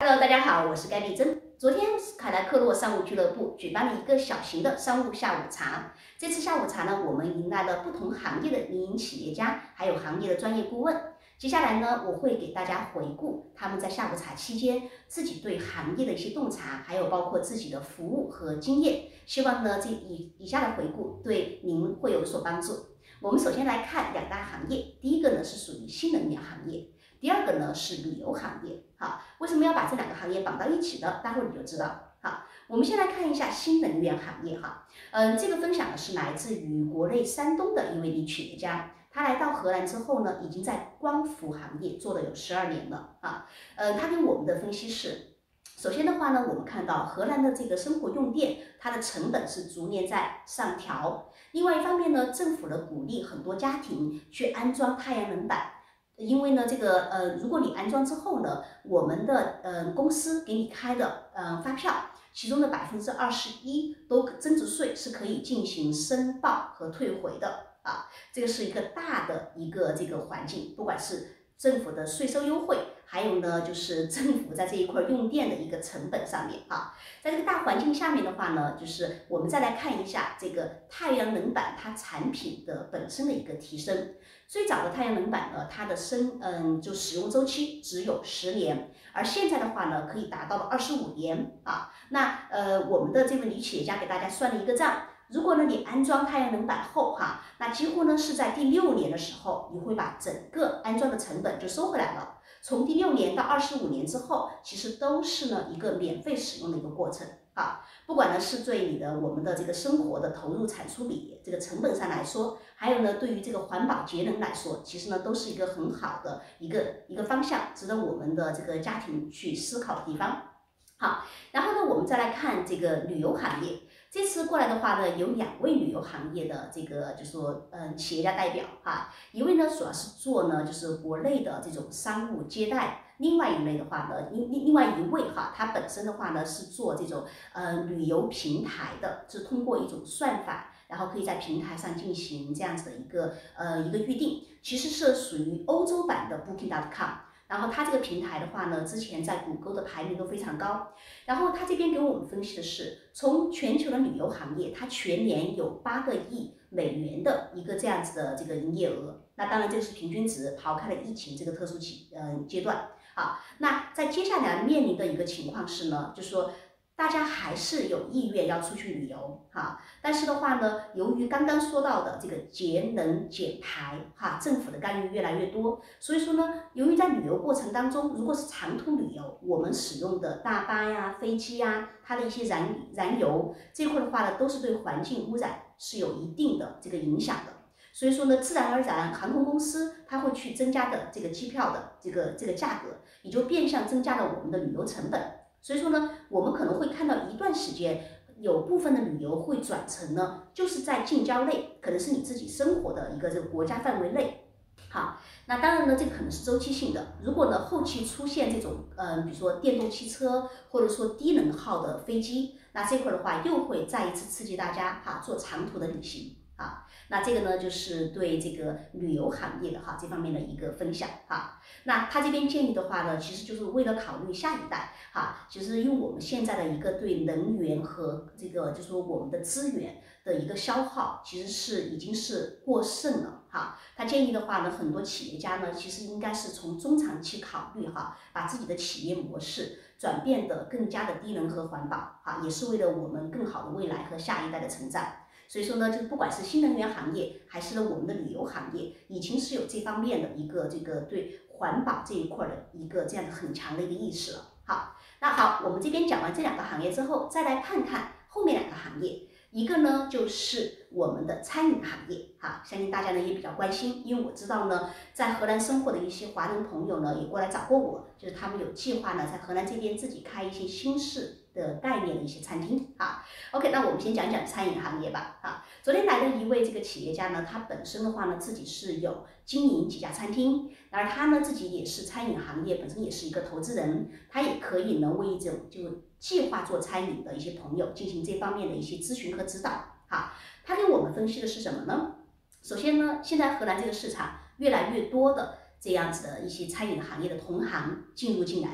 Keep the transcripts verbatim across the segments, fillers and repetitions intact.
Hello，大家好，我是盖丽珍。昨天凯莱克洛商务俱乐部举办了一个小型的商务下午茶。这次下午茶呢，我们迎来了不同行业的民营企业家，还有行业的专业顾问。接下来呢，我会给大家回顾他们在下午茶期间自己对行业的一些洞察，还有包括自己的服务和经验。希望呢，这以以下的回顾对您会有所帮助。我们首先来看两大行业，第一个呢是属于新能源行业。第二个呢是旅游行业，好，为什么要把这两个行业绑到一起呢？待会儿你就知道。好，我们先来看一下新能源行业哈，嗯，这个分享呢是来自于国内山东的一位女企业家，她来到荷兰之后呢，已经在光伏行业做了有十二年了啊，呃，她给我们的分析是，首先的话呢，我们看到荷兰的这个生活用电，它的成本是逐年在上调，另外一方面呢，政府呢鼓励很多家庭去安装太阳能板。因为呢，这个呃，如果你安装之后呢，我们的呃公司给你开的呃发票，其中的百分之二十一都增值税是可以进行申报和退回的啊，这个是一个大的一个这个环境，不管是政府的税收优惠，还有呢就是政府在这一块用电的一个成本上面啊，在这个大环境下面的话呢，就是我们再来看一下这个太阳能板它产品的本身的一个提升。最早的太阳能板呢，它的生嗯就使用周期只有十年，而现在的话呢，可以达到了二十五年啊。那呃，我们的这位女企业家给大家算了一个账，如果呢你安装太阳能板后哈，那几乎呢是在第六年的时候，你会把整个安装的成本就收回来了。从第六年到二十五年之后，其实都是呢一个免费使用的一个过程啊。不管呢是对你的我们的这个生活的投入产出比这个成本上来说，还有呢对于这个环保节能来说，其实呢都是一个很好的一个一个方向，值得我们的这个家庭去思考的地方。好，然后呢我们再来看这个旅游行业。这次过来的话呢，有两位旅游行业的这个就是说，嗯，企业家代表哈，一位呢主要是做呢就是国内的这种商务接待，另外一类的话呢，另另另外一位哈，他本身的话呢是做这种呃旅游平台的，是通过一种算法，然后可以在平台上进行这样子的一个呃一个预定，其实是属于欧洲版的 Booking 点 com。然后它这个平台的话呢，之前在谷歌的排名都非常高。然后他这边给我们分析的是，从全球的旅游行业，它全年有八个亿美元的一个这样子的这个营业额。那当然这个是平均值，抛开了疫情这个特殊期呃阶段。好，那在接下来面临的一个情况是呢，就是说大家还是有意愿要出去旅游哈，但是的话呢，由于刚刚说到的这个节能减排哈，政府的干预越来越多，所以说呢，由于在旅游过程当中，如果是长途旅游，我们使用的大巴呀、飞机呀，它的一些燃燃油这块的话呢，都是对环境污染是有一定的这个影响的。所以说呢，自然而然，航空公司它会去增加的这个机票的这个这个价格，也就变相增加了我们的旅游成本。所以说呢，我们可能会看到一段时间，有部分的旅游会转成呢，就是在近郊内，可能是你自己生活的一个这个国家范围内。好，那当然呢，这个可能是周期性的。如果呢后期出现这种呃，比如说电动汽车或者说低能耗的飞机，那这块的话又会再一次刺激大家哈做长途的旅行。啊，那这个呢就是对这个旅游行业的哈这方面的一个分享哈。那他这边建议的话呢，其实就是为了考虑下一代哈，其实因为我们现在的一个对能源和这个就是说我们的资源的一个消耗，其实是已经是过剩了哈。他建议的话呢，很多企业家呢其实应该是从中长期考虑哈，把自己的企业模式转变得更加的低能和环保哈，也是为了我们更好的未来和下一代的成长。所以说呢，就不管是新能源行业，还是呢我们的旅游行业，已经是有这方面的一个这个对环保这一块的一个这样的很强的一个意识了。好，那好，我们这边讲完这两个行业之后，再来看看后面两个行业。一个呢就是我们的餐饮行业，哈，相信大家呢也比较关心，因为我知道呢，在荷兰生活的一些华人朋友呢也过来找过我，就是他们有计划呢在荷兰这边自己开一些新式的概念的一些餐厅啊。OK， 那我们先讲讲餐饮行业吧。啊，昨天来的一位这个企业家呢，他本身的话呢自己是有经营几家餐厅，而他呢自己也是餐饮行业本身也是一个投资人，他也可以呢为这种就计划做餐饮的一些朋友进行这方面的一些咨询和指导。好，他给我们分析的是什么呢？首先呢，现在荷兰这个市场越来越多的这样子的一些餐饮行业的同行进入进来了。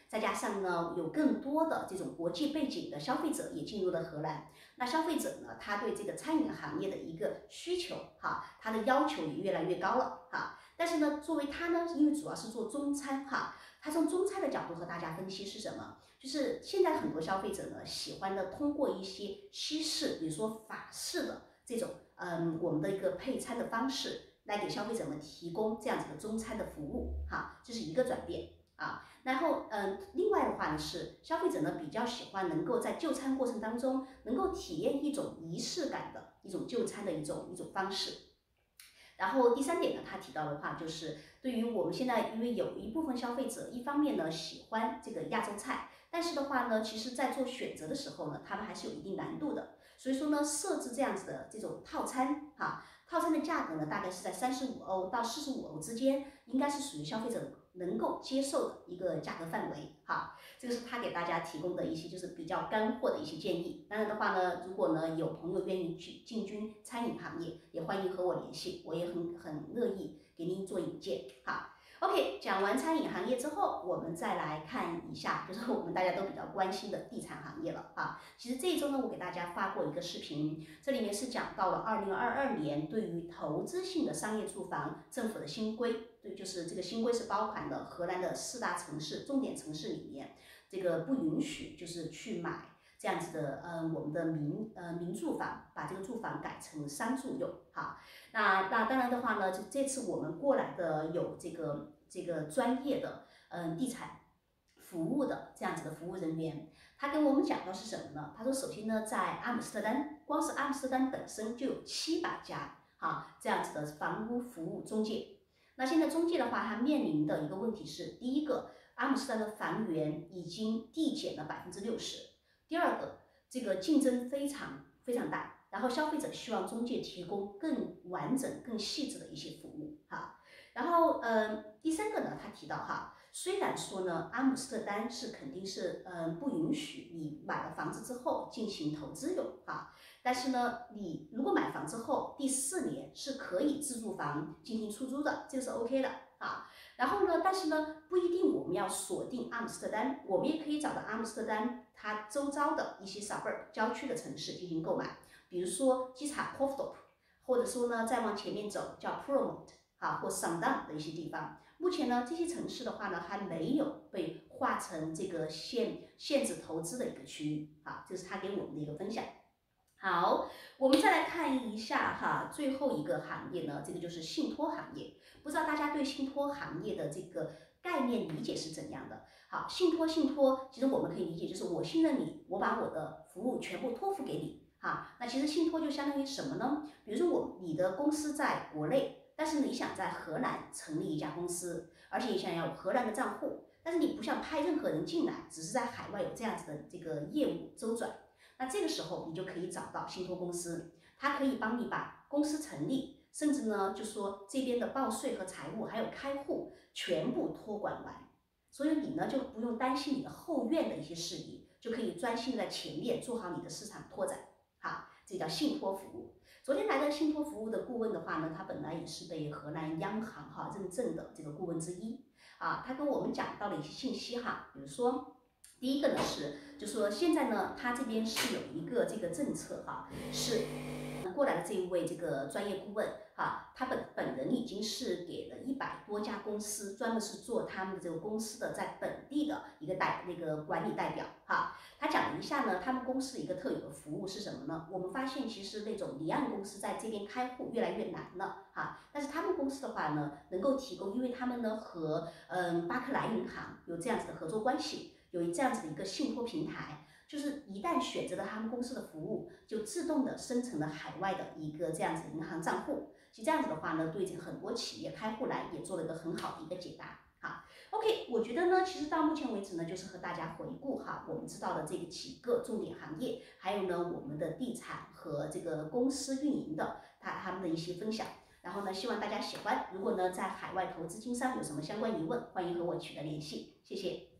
再加上呢，有更多的这种国际背景的消费者也进入了荷兰。那消费者呢，他对这个餐饮行业的一个需求，哈，他的要求也越来越高了，哈。但是呢，作为他呢，因为主要是做中餐，哈，他从中餐的角度和大家分析是什么？就是现在很多消费者呢，喜欢的通过一些西式，比如说法式的这种，嗯，我们的一个配餐的方式，来给消费者们提供这样子的中餐的服务，哈，这是一个转变。啊，然后嗯，另外的话呢是消费者呢比较喜欢能够在就餐过程当中能够体验一种仪式感的一种就餐的一种一种方式。然后第三点呢，他提到的话就是对于我们现在，因为有一部分消费者，一方面呢喜欢这个亚洲菜，但是的话呢，其实在做选择的时候呢，他们还是有一定难度的。所以说呢，设置这样子的这种套餐，哈，套餐的价格呢大概是在三十五欧到四十五欧之间，应该是属于消费者能够接受的一个价格范围，哈，这个是他给大家提供的一些就是比较干货的一些建议。当然的话呢，如果呢有朋友愿意去进军餐饮行业，也欢迎和我联系，我也很很乐意给您做引荐，哈。OK， 讲完餐饮行业之后，我们再来看一下，就是我们大家都比较关心的地产行业了啊。其实这一周呢，我给大家发过一个视频，这里面是讲到了二零二二年对于投资性的商业住房政府的新规，对，就是这个新规是包含了荷兰的四大城市、重点城市里面，这个不允许就是去买这样子的，呃，我们的民呃民住房，把这个住房改成商住用，哈。那那当然的话呢，这这次我们过来的有这个这个专业的嗯、呃、地产服务的这样子的服务人员，他跟我们讲到是什么呢？他说，首先呢，在阿姆斯特丹，光是阿姆斯特丹本身就有七百家哈这样子的房屋服务中介。那现在中介的话，它面临的一个问题是，第一个，阿姆斯特丹的房源已经递减了百分之六十。第二个，这个竞争非常非常大，然后消费者希望中介提供更完整、更细致的一些服务，哈。然后，呃，第三个呢，他提到哈，虽然说呢，阿姆斯特丹是肯定是，呃，不允许你买了房子之后进行投资用，哈，但是呢，你如果买房之后第四年是可以自住房进行出租的，这个是 OK 的。啊，然后呢，但是呢，不一定我们要锁定阿姆斯特丹，我们也可以找到阿姆斯特丹它周遭的一些 suburb 郊区的城市进行购买，比如说机场 Hoofddorp， 或者说呢再往前面走叫 Purmerend 啊或 Sandam 的一些地方。目前呢，这些城市的话呢，还没有被划成这个限限制投资的一个区域啊，这是他给我们的一个分享。好，我们再来看一下哈，最后一个行业呢，这个就是信托行业。不知道大家对信托行业的这个概念理解是怎样的？好，信托信托，其实我们可以理解就是我信任你，我把我的服务全部托付给你。哈，那其实信托就相当于什么呢？比如说我你的公司在国内，但是你想在荷兰成立一家公司，而且你想要荷兰的账户，但是你不想派任何人进来，只是在海外有这样子的这个业务周转。那这个时候你就可以找到信托公司，它可以帮你把公司成立，甚至呢，就说这边的报税和财务还有开户全部托管完，所以你呢就不用担心你的后院的一些事宜，就可以专心在前面做好你的市场拓展。好，这叫信托服务。昨天来的信托服务的顾问的话呢，他本来也是被荷兰央行哈认证的这个顾问之一啊，他跟我们讲到了一些信息哈，比如说。第一个呢是，就说现在呢，他这边是有一个这个政策哈，是过来的这一位这个专业顾问哈，他本本人已经是给了一百多家公司，专门是做他们的这个公司的在本地的一个代那个管理代表哈。他讲了一下呢，他们公司的一个特有的服务是什么呢？我们发现其实那种离岸公司在这边开户越来越难了哈，但是他们公司的话呢，能够提供，因为他们呢和嗯巴克莱银行有这样子的合作关系。有这样子的一个信托平台，就是一旦选择了他们公司的服务，就自动的生成了海外的一个这样子的银行账户。其实这样子的话呢，对这个很多企业开户来也做了一个很好的一个解答。好 ，OK， 我觉得呢，其实到目前为止呢，就是和大家回顾哈，我们知道的这个几个重点行业，还有呢我们的地产和这个公司运营的他他们的一些分享。然后呢，希望大家喜欢。如果呢在海外投资经商有什么相关疑问，欢迎和我取得联系。谢谢。